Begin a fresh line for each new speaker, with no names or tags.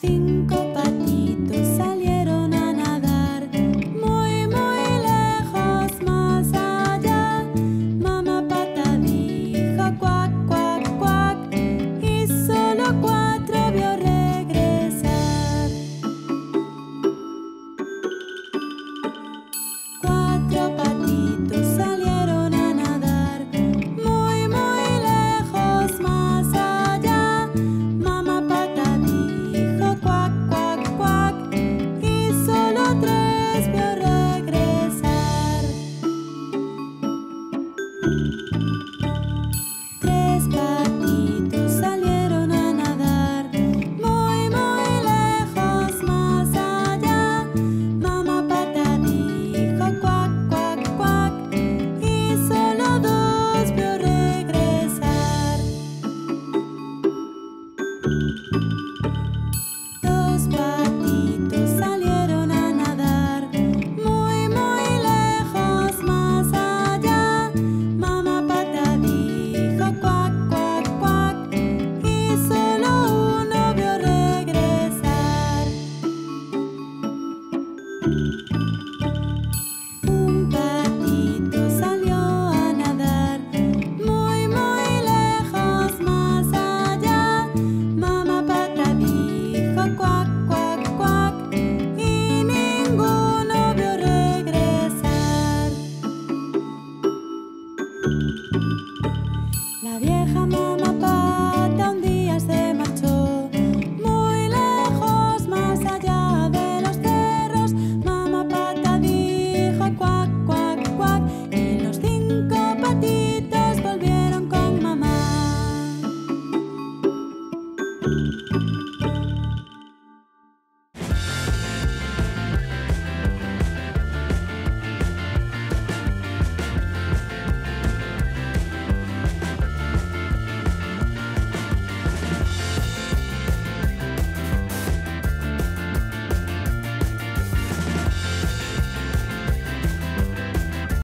Cinco patitos salieron a nadar, muy, muy lejos, más allá. Mamá pata dijo cuac, cuac, cuac, y solo cuatro vio regresar. Cuatro patitos salieron a nadar, muy, muy lejos, más allá. Mamá pata dijo cuac, cuac, cuac, y solo tres vio regresar. Tres patitos salieron a nadar, muy, muy lejos, más allá. Mamá pata dijo cuac, cuac, cuac, y solo dos vio regresar. Dos patitos salieron a nadar, muy, muy lejos, más allá. Mamá pata dijo cuac, cuac, cuac, y solo uno vio regresar. Un patito salió a nadar, muy, muy lejos, más allá. Mamá pata dijo cuac, cuac, cuac, y ninguno vio regresar.